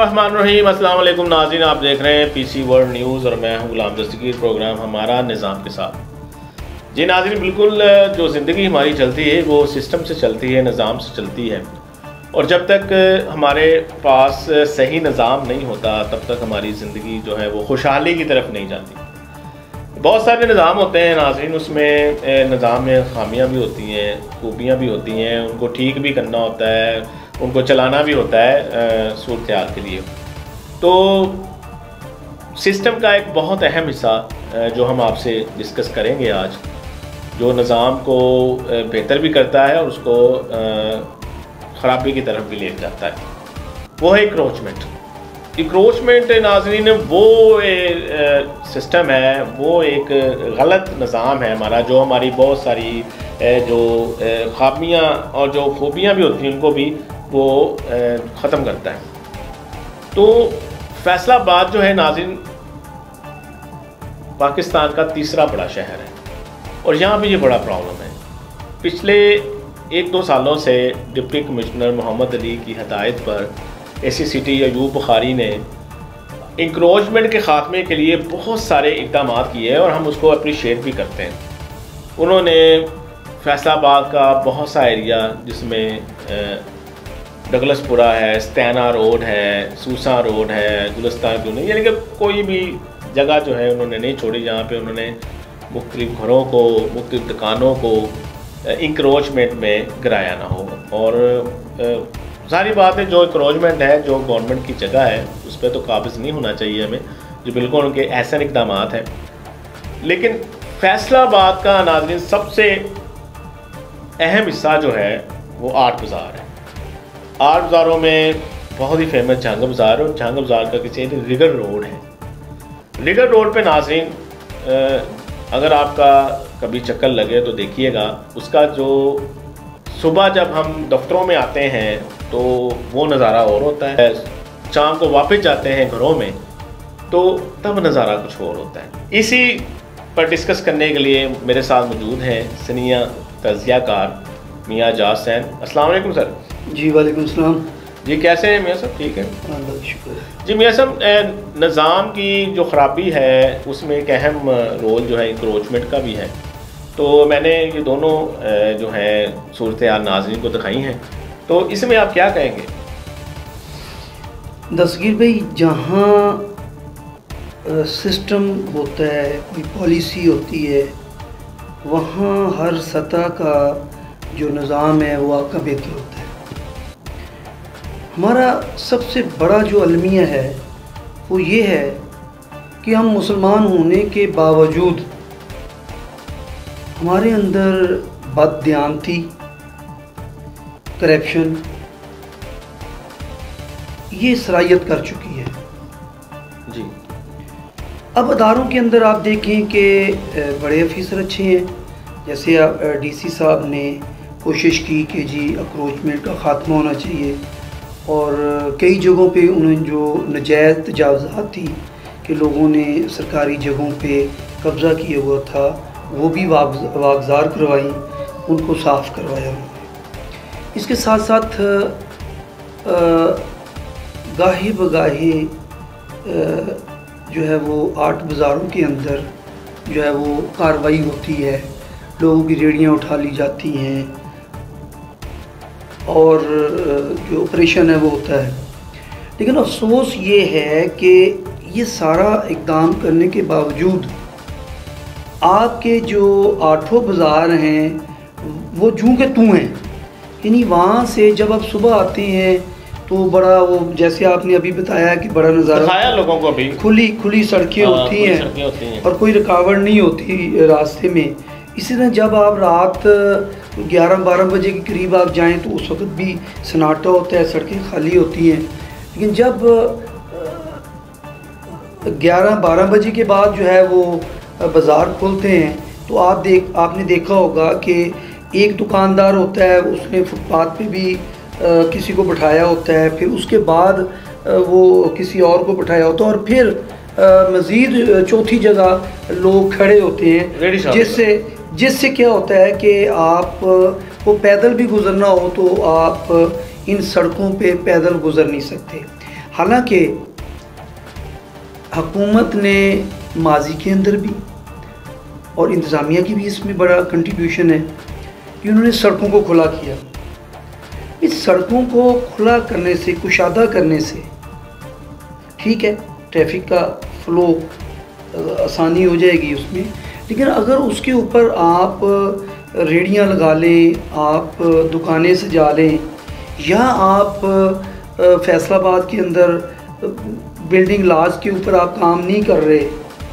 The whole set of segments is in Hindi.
बिस्मिल्लाहिर्रहमानिर्रहीम। अस्सलाम वालेकुम नाज़रीन, आप देख रहे हैं पीसी वर्ल्ड न्यूज़ और मैं हूं गुलाम दस्तगीर। प्रोग्राम हमारा निज़ाम के साथ। जी नाज़रीन, बिल्कुल जो ज़िंदगी हमारी चलती है वो सिस्टम से चलती है, निज़ाम से चलती है, और जब तक हमारे पास सही निज़ाम नहीं होता तब तक हमारी ज़िंदगी जो है वो खुशहाली की तरफ नहीं जाती। बहुत सारे निज़ाम होते हैं नाज़रीन, उसमें निज़ाम में खामियाँ भी होती हैं, खूबियाँ भी होती हैं, उनको ठीक भी करना होता है, उनको चलाना भी होता है सूरत-ए-हाल के लिए। तो सिस्टम का एक बहुत अहम हिस्सा जो हम आपसे डिस्कस करेंगे आज, जो निज़ाम को बेहतर भी करता है और उसको ख़राबी की तरफ भी ले जाता है, वो है इंक्रोचमेंट। इंक्रोचमेंट नाज़रीन वो सिस्टम है, वो एक गलत निज़ाम है हमारा, जो हमारी बहुत सारी जो खामियाँ और जो खूबियाँ भी होती हैं उनको भी वो ख़त्म करता है। तो फैसलाबाद जो है नाज़रीन, पाकिस्तान का तीसरा बड़ा शहर है और यहाँ पे ये बड़ा प्रॉब्लम है। पिछले 1-2 सालों से डिप्टी कमिश्नर मोहम्मद अली की हदायत पर ACCT अयूब बुखारी ने इंक्रोचमेंट के ख़ात्मे के लिए बहुत सारे इक़दाम किए हैं और हम उसको अप्रिशिएट भी करते हैं। उन्होंने फैसलाबाद का बहुत सा एरिया, जिसमें डगलसपुरा है, स्टैना रोड है, सूसा रोड है, गुलिस्तान क्यों नहीं, यानी कि कोई भी जगह जो है उन्होंने नहीं छोड़ी जहाँ पे उन्होंने मुख्तलिफ घरों को, मुख्तलिफ दुकानों को इंक्रोचमेंट में गिराया ना हो। और सारी बात है, जो इंक्रोचमेंट है, जो गवर्नमेंट की जगह है, उस पर तो काबिज़ नहीं होना चाहिए हमें, जो बिल्कुल उनके ऐसे इक़दाम हैं। लेकिन फैसलाबाद का नाज़रीन सबसे अहम हिस्सा जो है वो आर्ट बाज़ार है। आर्ट बाज़ारों में बहुत ही फेमस झांग बाज़ार है, और झांग बाज़ार का किसी रिगर रोड है। रिगर रोड पे नाज़रीन अगर आपका कभी चक्कर लगे तो देखिएगा, उसका जो सुबह जब हम दफ्तरों में आते हैं तो वो नज़ारा और होता है, शाम को वापस जाते हैं घरों में तो तब नज़ारा कुछ और होता है। इसी पर डिस्कस करने के लिए मेरे साथ मौजूद हैं सीनियर तज़कियाकार मियाँ एजाज़ हुसैन। अस्सलाम वालेकुम सर। जी वालेकुम सलाम। जी कैसे हैं मियाँ साहब? ठीक है, अल्लाह का शुक्र है। जी मियाँ साहब, निज़ाम की जो ख़राबी है उसमें एक अहम रोल जो है इंक्रोचमेंट का भी है। तो मैंने ये दोनों जो है सूरत-ए-हाल नाज़रीन को दिखाई हैं, तो इसमें आप क्या कहेंगे? दस्तगीर भाई, जहाँ सिस्टम होता है, कोई पॉलिसी होती है, वहाँ हर सतह का जो निज़ाम है वो आपका बेहतर होता है। हमारा सबसे बड़ा जो अलमिया है वो ये है कि हम मुसलमान होने के बावजूद हमारे अंदर बददियानती, करप्शन ये सरायत कर चुकी है जी। अब अदारों के अंदर आप देखें कि बड़े अफीसर अच्छे हैं, जैसे DC साहब ने कोशिश की कि जी इंक्रोचमेंट का ख़ात्मा होना चाहिए, और कई जगहों पे उन्होंने जो नजायज़ तजावज़ात थी कि लोगों ने सरकारी जगहों पे कब्ज़ा किया हुआ था वो भी वागज़ार करवाई, उनको साफ़ करवाया। इसके साथ साथ गाहे बगाहे जो है वो आर्ट बाज़ारों के अंदर जो है वो कार्रवाई होती है, लोगों की रेहड़ियाँ उठा ली जाती हैं और जो ऑपरेशन है वो होता है। लेकिन अफसोस ये है कि ये सारा इक़दाम करने के बावजूद आपके जो आठों बाज़ार हैं वो जूं के तू हैं, यानी वहाँ से जब आप सुबह आते हैं तो बड़ा वो, जैसे आपने अभी बताया कि बड़ा नज़ारा लोगों को भी खुली सड़कें होती हैं और कोई रुकावट नहीं होती रास्ते में। इसी तरह जब आप रात 11-12 बजे के करीब आप जाएं तो उस वक्त भी सन्नाटा होता है, सड़कें खाली होती हैं। लेकिन जब 11-12 बजे के बाद जो है वो बाज़ार खुलते हैं तो आपने देखा होगा कि एक दुकानदार होता है, उसने फुटपाथ पे भी किसी को बिठाया होता है, फिर उसके बाद वो किसी और को बिठाया होता है, और फिर मज़ीद चौथी जगह लोग खड़े होते हैं, जिससे क्या होता है कि आप को पैदल भी गुज़रना हो तो आप इन सड़कों पे पैदल गुज़र नहीं सकते। हालांकि हुकूमत ने माजी के अंदर भी और इंतज़ामिया की भी इसमें बड़ा कंट्रीब्यूशन है कि उन्होंने सड़कों को खुला किया। इस सड़कों को खुला करने से, कुशादा करने से ठीक है, ट्रैफिक का फ़्लो आसानी हो जाएगी उसमें, लेकिन अगर उसके ऊपर आप रेहड़ियाँ लगा लें, आप दुकानें सजा लें, या आप फैसलाबाद के अंदर बिल्डिंग लाज के ऊपर आप काम नहीं कर रहे,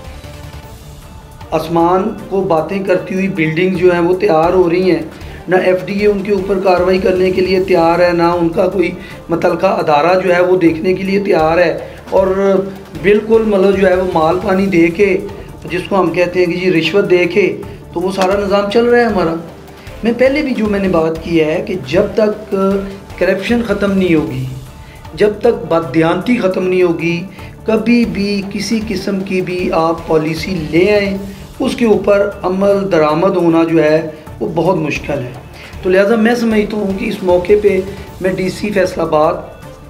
आसमान को बातें करती हुई बिल्डिंग जो है वो तैयार हो रही हैं, ना एफडीए उनके ऊपर कार्रवाई करने के लिए तैयार है, ना उनका कोई मुतलका अदारा जो है वो देखने के लिए तैयार है, और बिल्कुल मतलब जो है वो माल पानी दे के, जिसको हम कहते हैं कि जी रिश्वत दे के, तो वो सारा निज़ाम चल रहा है हमारा। मैं पहले भी जो मैंने बात की है कि जब तक करप्शन ख़त्म नहीं होगी, जब तक बददियानती ख़त्म नहीं होगी, कभी भी किसी किस्म की भी आप पॉलिसी ले आएँ, उसके ऊपर अमल दरामद होना जो है वो बहुत मुश्किल है। तो लिहाजा मैं समझता हूँ कि इस मौके पे मैं DC Faisalabad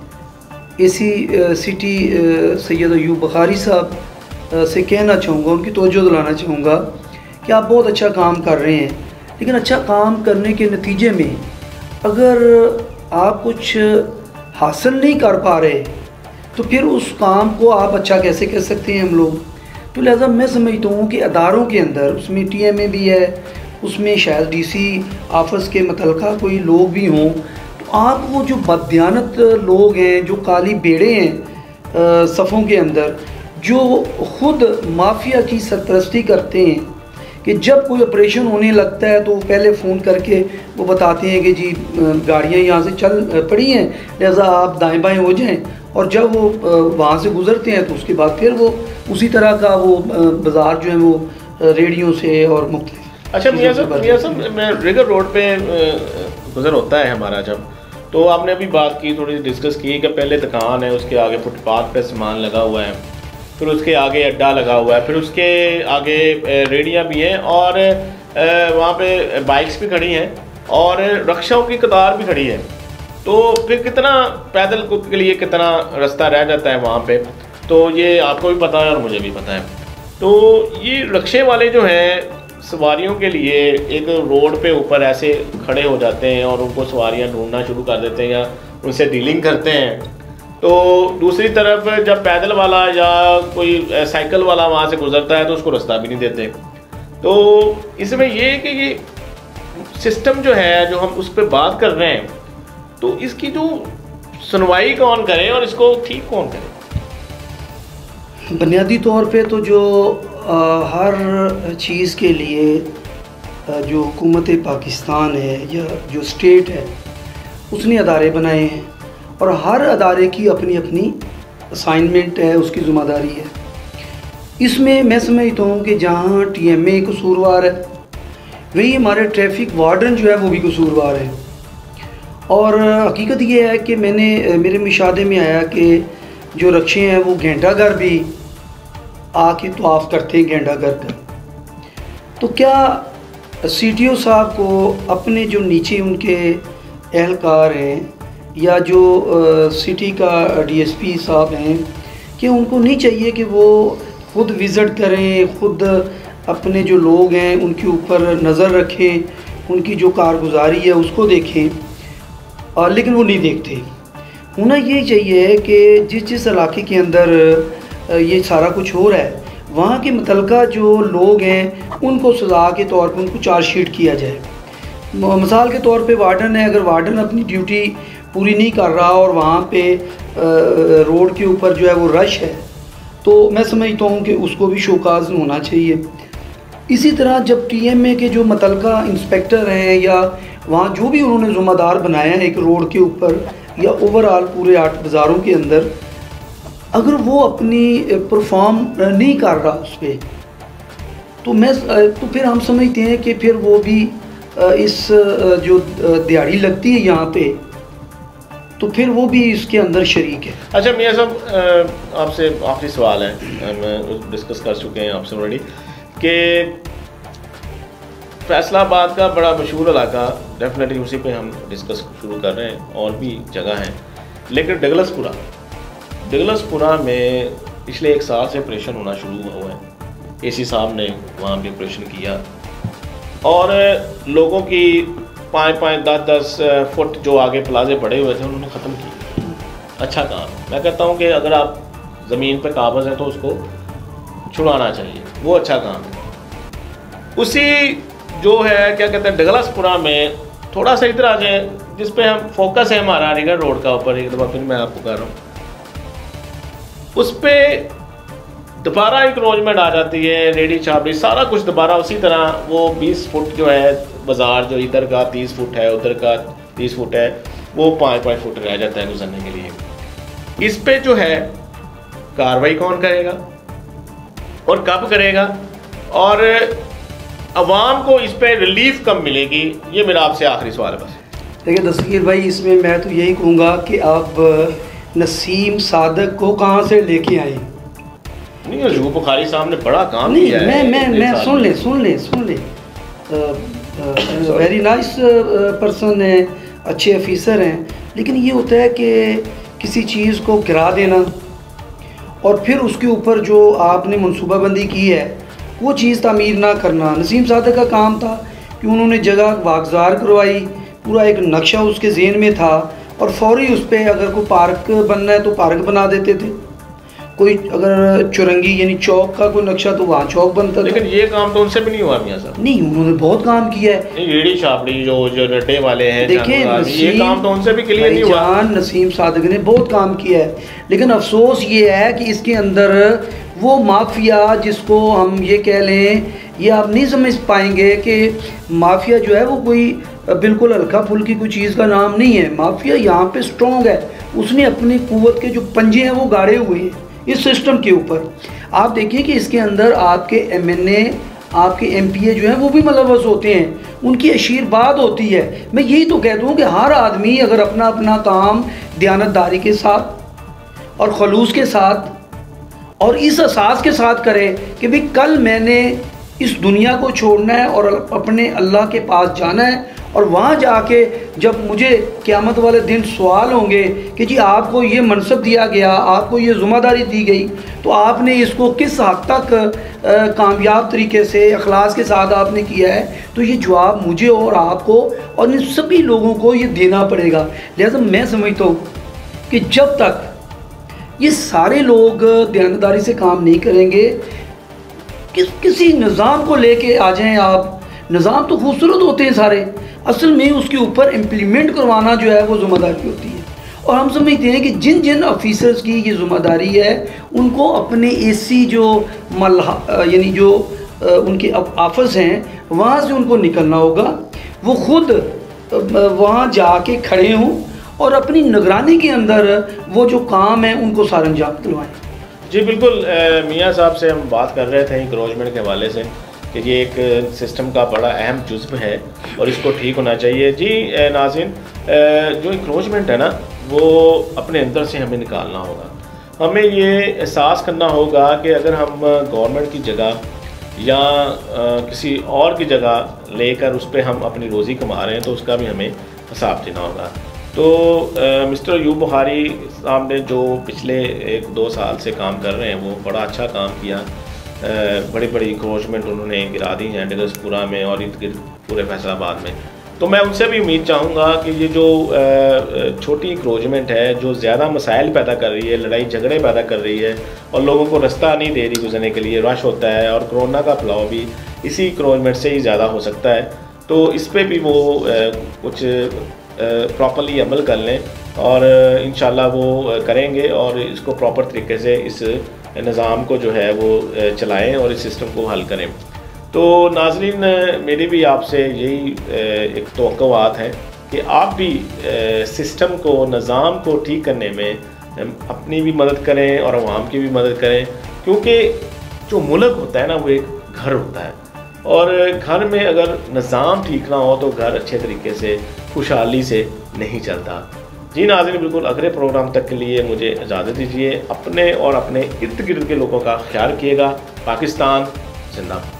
AC city Syed Ayub Bukhari sahab से कहना चाहूँगा, उनकी तवज्जो दिलाना चाहूँगा कि आप बहुत अच्छा काम कर रहे हैं, लेकिन अच्छा काम करने के नतीजे में अगर आप कुछ हासिल नहीं कर पा रहे तो फिर उस काम को आप अच्छा कैसे कर सकते हैं हम लोग। तो लिहाजा मैं समझता हूँ कि अदारों के अंदर, उसमें टीएमए भी है, उसमें शायद डीसी ऑफिस के मुतलका कोई लोग भी हों, तो आप वो जो बददियानत लोग हैं, जो काली बेड़े हैं सफ़ों के अंदर, जो ख़ुद माफिया की सरपरस्ती करते हैं, कि जब कोई ऑपरेशन होने लगता है तो पहले फ़ोन करके वो बताते हैं कि जी गाड़ियाँ यहाँ से चल पड़ी हैं, लिहाजा आप दाएं बाएं हो जाएं, और जब वो वहाँ से गुज़रते हैं तो उसके बाद फिर वो उसी तरह का वो बाज़ार जो है वो रेडियो से और मुख्तलिफ। अच्छा मियाँ साहब, मैं रिगर रोड पे गुज़र होता है हमारा जब, तो आपने अभी बात की, थोड़ी डिस्कस की कि पहले दुकान है, उसके आगे फुटपाथ पे सामान लगा हुआ है, फिर उसके आगे अड्डा लगा हुआ है, फिर उसके आगे रेहड़ियाँ भी हैं, और वहाँ पे बाइक्स भी खड़ी हैं, और रक्षाओं की कतार भी खड़ी है। तो फिर कितना पैदल के लिए कितना रास्ता रह जाता है वहाँ पे, तो ये आपको भी पता है और मुझे भी पता है। तो ये रक्षे वाले जो हैं सवारियों के लिए एक रोड पे ऊपर ऐसे खड़े हो जाते हैं और उनको सवारियाँ ढूंढना शुरू कर देते हैं या उनसे डीलिंग करते हैं। तो दूसरी तरफ जब पैदल वाला या कोई साइकिल वाला वहाँ से गुजरता है तो उसको रास्ता भी नहीं देते। तो इसमें ये कि ये सिस्टम जो है, जो हम उस पर बात कर रहे हैं, तो इसकी जो सुनवाई कौन करे और इसको ठीक कौन करे? बुनियादी तौर पे तो जो हर चीज़ के लिए जो हुकूमत पाकिस्तान है या जो स्टेट है उसने अदारे बनाए हैं, और हर अदारे की अपनी अपनी असाइनमेंट है, उसकी ज़िम्मेदारी है। इसमें मैं समझता हूँ कि जहाँ टीएमए कसूरवार है, वही हमारे ट्रैफिक वार्डन जो है वो भी कसूरवार है। और हकीकत ये है कि मेरे मुशाहदे में आया कि जो रक्षे हैं वो घंटा घर भी आके तवाफ़ करते हैं घंटा घर का। तो क्या सीटीओ साहब को अपने जो नीचे उनके एहलकार हैं या जो सिटी का डीएसपी साहब हैं, कि उनको नहीं चाहिए कि वो ख़ुद विज़िट करें, ख़ुद अपने जो लोग हैं उनके ऊपर नज़र रखें, उनकी जो कारगुजारी है उसको देखें, और लेकिन वो नहीं देखते। होना ये चाहिए कि जिस इलाके के अंदर ये सारा कुछ हो रहा है, वहाँ के मुतलका जो लोग हैं उनको सज़ा के तौर पर उनको चार्जशीट किया जाए। मिसाल के तौर पे वार्डन है, अगर वार्डन अपनी ड्यूटी पूरी नहीं कर रहा और वहाँ पे रोड के ऊपर जो है वो रश है, तो मैं समझता हूँ कि उसको भी शोकाज होना चाहिए। इसी तरह जब टीएमए के जो मुतलका इंस्पेक्टर हैं या वहाँ जो भी उन्होंने ज़िम्मेदार बनाया है एक रोड के ऊपर या ओवरऑल पूरे 8 बाज़ारों के अंदर, अगर वो अपनी परफॉर्म नहीं कर रहा उस पर, तो फिर हम समझते हैं कि फिर वो भी इस जो दिहाड़ी लगती है यहाँ पे, तो फिर वो भी इसके अंदर शरीक है। अच्छा मियाँ साहब, आपसे आखिरी सवाल है, मैं डिस्कस कर चुके हैं आपसे ऑलरेडी, कि फैसलाबाद का बड़ा मशहूर इलाका, डेफिनेटली उसी पे हम डिस्कस शुरू कर रहे हैं, और भी जगह हैं, लेकिन डगलसपुरा में पिछले 1 साल से ऑपरेशन होना शुरू हुआ है। एसी साहब ने वहाँ भी ऑपरेशन किया और लोगों की 5-5, 10-10 फुट जो आगे प्लाजे पड़े हुए थे उन्होंने ख़त्म किए। अच्छा काम। मैं कहता हूँ कि अगर आप ज़मीन पर काबज़ हैं तो उसको छुड़ाना चाहिए, वो अच्छा काम है। उसी जो है क्या कहते हैं डगलसपुरा में थोड़ा सा इधर आ जाए, जिस पे हम फोकस है हमारा अलीगढ़ रोड का ऊपर, एक दफ़ा फिर मैं आपको कह रहा हूँ, उस पर दोबारा इंक्रोचमेंट आ जाती है। रेडी छाबड़ी सारा कुछ दोबारा उसी तरह वो 20 फुट जो है बाज़ार जो इधर का 30 फुट है, उधर का 30 फुट है, वो 5-5 फुट रह जाता है गुजरने के लिए। इस पे जो है कार्रवाई कौन करेगा और कब करेगा, और अवाम को इस पे रिलीफ कब मिलेगी, ये मेरा आपसे आखिरी सवाल है बस। देखिए दस्तगीर भाई, इसमें मैं तो यही कहूँगा कि आप नसीम सादक को कहाँ से लेके आए। नहीं, अयूब बुखारी साहब ने बड़ा काम किया है। मैं सुन ले वेरी नाइस पर्सन है, अच्छे ऑफिसर हैं, लेकिन ये होता है कि किसी चीज़ को गिरा देना और फिर उसके ऊपर जो आपने मनसूबाबंदी की है वो चीज़ तामीर ना करना। नसीम सादक का काम था कि उन्होंने जगह वागजार करवाई, पूरा एक नक्शा उसके ज़हन में था और फौरी उस पर अगर कोई पार्क बनना है तो पार्क बना देते थे, कोई अगर चुरंगी यानी चौक का कोई नक्शा तो वहाँ चौक बनता था। लेकिन ये काम तो उनसे भी नहीं हुआ मियां साहब। नहीं, उन्होंने बहुत काम किया है। रेडी छाबड़ी जो रड्डे वाले हैं, देखिए ये काम तो उनसे भी क्लियर नहीं हुआ। नसीम सादक ने बहुत काम किया है, लेकिन अफसोस ये है कि इसके अंदर वो माफिया जिसको हम ये कह लें, ये आप नहीं समझ पाएंगे कि माफिया जो है वो कोई बिल्कुल हल्का फुल्की कोई चीज़ का नाम नहीं है। माफिया यहाँ पे स्ट्रॉन्ग है, उसने अपनी कुव्वत के जो पंजे हैं वो गाड़े हुए हैं इस सिस्टम के ऊपर। आप देखिए कि इसके अंदर आपके एमएनए, आपके एमपीए जो हैं वो भी मुलव्वस होते हैं, उनकी आशीर्वाद होती है। मैं यही तो कहता हूँ कि हर आदमी अगर अपना अपना काम दयानतदारी के साथ और खलूस के साथ और इस एहसास के साथ करे कि भाई कल मैंने इस दुनिया को छोड़ना है और अपने अल्लाह के पास जाना है, और वहाँ जाके जब मुझे क़यामत वाले दिन सवाल होंगे कि जी आपको ये मनसब दिया गया, आपको ये ज़िम्मेदारी दी गई, तो आपने इसको किस हद तक कामयाब तरीके से अखलास के साथ आपने किया है, तो ये जवाब मुझे और आपको और इन सभी लोगों को ये देना पड़ेगा। लिहाजा मैं समझता हूँ कि जब तक ये सारे लोग दयानतदारी से काम नहीं करेंगे, किसी निज़ाम को लेके आ जाएं आप, निज़ाम तो खूबसूरत होते हैं सारे, असल में उसके ऊपर इम्प्लीमेंट करवाना जो है वो ज़िम्मेदारी होती है। और हम समझते हैं कि जिन जिन ऑफिसर्स की ये ज़िम्मेदारी है उनको अपने एसी जो यानी जो उनके ऑफिस हैं वहाँ से उनको निकलना होगा, वो खुद वहाँ जाके खड़े हों और अपनी निगरानी के अंदर वो जो काम है उनको सारंजाम दिलवाएँ। जी बिल्कुल, मियाँ साहब से हम बात कर रहे थे इंक्रोचमेंट के हवाले से कि ये एक सिस्टम का बड़ा अहम जुज़्व है और इसको ठीक होना चाहिए। जी नाज़रीन, जो इंक्रोचमेंट है ना वो अपने अंदर से हमें निकालना होगा। हमें ये एहसास करना होगा कि अगर हम गवर्नमेंट की जगह या किसी और की जगह लेकर उस पर हम अपनी रोज़ी कमा रहे हैं तो उसका भी हमें हिसाब देना होगा। तो मिस्टर अयूब बुखारी साहब ने जो पिछले 1-2 साल से काम कर रहे हैं वो बड़ा अच्छा काम किया। बड़ी बड़ी इंक्रोचमेंट उन्होंने गिरा दी हैं डगलसपुरा में और इर्द गिर्द पूरे फैसलाबाद में। तो मैं उनसे भी उम्मीद चाहूँगा कि ये जो छोटी इंक्रोचमेंट है जो ज़्यादा मसाइल पैदा कर रही है, लड़ाई झगड़े पैदा कर रही है और लोगों को रास्ता नहीं दे रही गुजरने के लिए, रश होता है और कोरोना का फैलाव भी इसी इंक्रोचमेंट से ही ज़्यादा हो सकता है। तो इस पर भी वो कुछ प्रॉपर्ली अमल कर लें और इंशाल्लाह वो करेंगे और इसको प्रॉपर तरीके से इस निज़ाम को जो है वो चलाएं और इस सिस्टम को हल करें। तो नाज़रीन, मेरी भी आपसे यही एक तवक्कुआत है कि आप भी सिस्टम को, निज़ाम को ठीक करने में अपनी भी मदद करें और अवाम की भी मदद करें, क्योंकि जो मुल्क होता है ना वो एक घर होता है और घर में अगर निज़ाम ठीक ना हो तो घर अच्छे तरीके से खुशहाली से नहीं चलता। जी नाज़रीन, बिल्कुल अगले प्रोग्राम तक के लिए मुझे इजाज़त दीजिए। अपने और अपने इर्द गिर्द के लोगों का ख्याल रखिएगा। पाकिस्तान जिंदाबाद।